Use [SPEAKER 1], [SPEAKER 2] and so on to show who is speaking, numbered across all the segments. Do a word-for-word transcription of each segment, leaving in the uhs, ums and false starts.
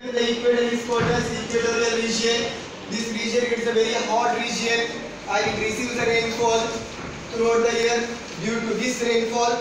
[SPEAKER 1] The equator is called as equatorial region. This region is a very hot region and it receives the rainfall throughout the year. Due to this rainfall,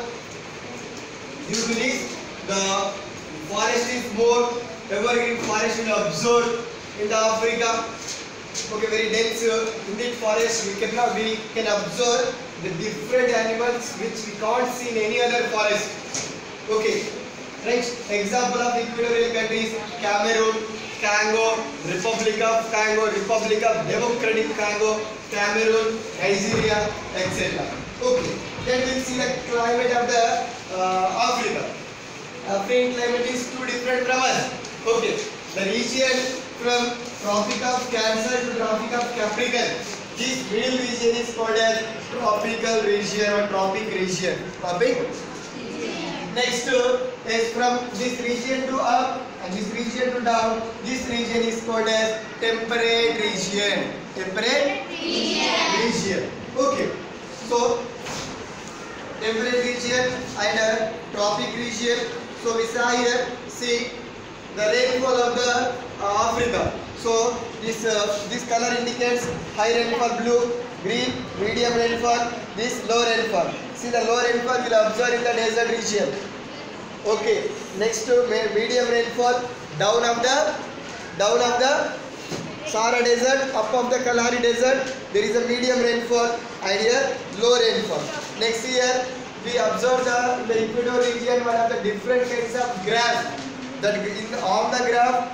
[SPEAKER 1] due to this, the forest is more evergreen forest will absorb in the Africa. Okay, very dense uh, indeed forest. We cannot we can observe the different animals which we can't see in any other forest. Okay. Next example of equatorial countries: Cameroon, Congo, Republic of Congo, Republic of Democratic Congo, Cameroon, Nigeria, et cetera. Okay, then we'll see the climate of the uh, Africa. African climate is too different from us. Okay, the region from Tropic of Cancer to Tropic of Capricorn. This middle region is called as tropical region or tropic region. Tropic. Next uh, is from this region to up and this region to down. This region is called as temperate region. Temperate region. region. Okay. So temperate region and uh, tropic region. So we saw here, see the rainfall of the uh, Africa. So this uh, this color indicates high rainfall blue, green, medium rainfall, this low rainfall. See the low rainfall will observe in the desert region. Okay, next to medium rainfall down of the down of the Sahara desert, up of the Kalahari desert there is a medium rainfall and here low rainfall. Next year we observe the, the equator region one of the different kinds of grass that in the, on the graph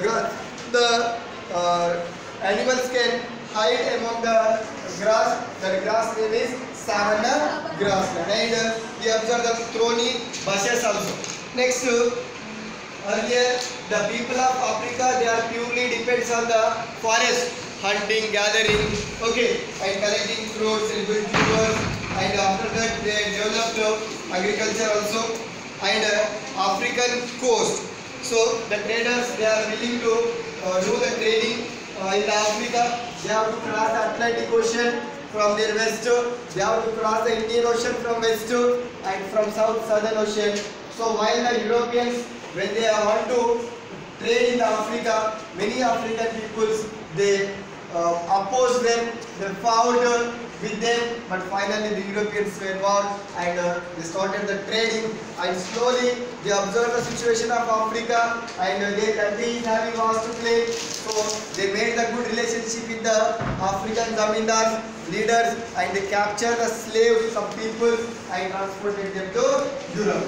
[SPEAKER 1] the uh, animals can hide among the grass. That grass name is savanna grassland, and uh, we observe the thorny bushes also. Next, uh, earlier the people of Africa they are purely depends on the forest, hunting, gathering, okay, and collecting fruits and vegetables, and after that they developed uh, agriculture also, and uh, African coast. So the traders they are willing to uh, do the trading uh, in the Africa. They have to cross the Atlantic Ocean from their west, they have to cross the Indian Ocean from west and from south Southern Ocean. So while the Europeans when they want to trade in Africa, many African peoples they uh, oppose them, they fought uh, with them, but finally the Europeans were involved and uh, they started the trading, and slowly they observed the situation of Africa and uh, their country is having vast to play. So they made the good relationship with the African zamindars, leaders, and they captured the slaves, some people, and transported them to Europe.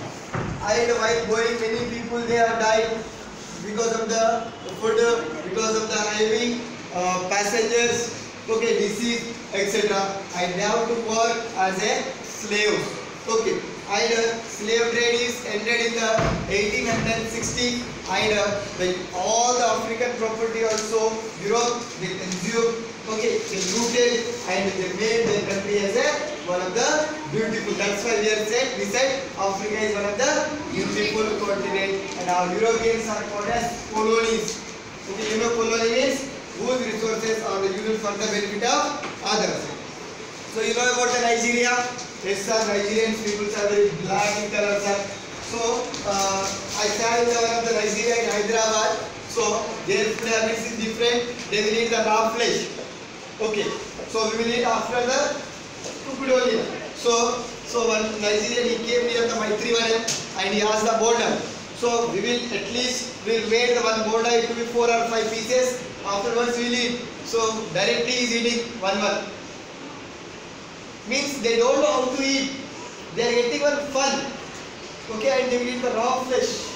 [SPEAKER 1] And while going, many people they have died because of the food, because of the heavy uh, passengers, okay, disease, et cetera. And they have to work as a slave. Okay, and uh, slave trade is ended in the eighteen sixty, and uh, the, all the African property also Europe they consumed. Okay, they looted and they made their country as a one of the beautiful. That's why we are said we said Africa is one of the beautiful continent, and our Europeans are called as colonies. Okay, you know colony means whose resources are used for the benefit of others. So you know about the Nigeria. Yes, sir, Nigerian people are very black in color, sir. So uh, I stand in one of the Nigeria in Hyderabad. So their food habits is different. They will eat the raw flesh. Okay. So we will eat after the cooked only. So so one Nigerian he came near the Maitrivaram and he asked the border. So we will at least we will make the one border it will be four or five pieces. Afterwards we will eat. So directly he is eating one one. Means they don't know how to eat. They are getting one fun. Okay, and they will eat the raw flesh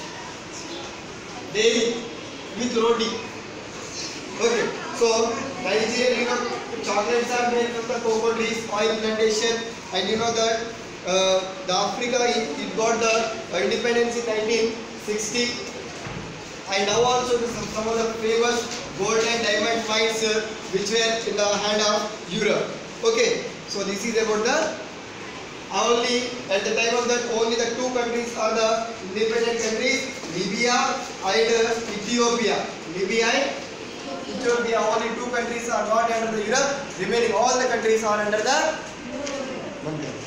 [SPEAKER 1] daily with roti. Okay, so Nigerian, you know, chocolates are made from the cocoa trees, oil plantation, and you know that uh, the Africa it, it got the independence in nineteen sixty, and now also some, some of the famous gold and diamond mines uh, which were in the hand of Europe. Okay. So this is about the only at the time of that only the two countries are the independent countries, Libya and Ethiopia. Libya and Ethiopia, only two countries are not under the Europe. Remaining all the countries are under the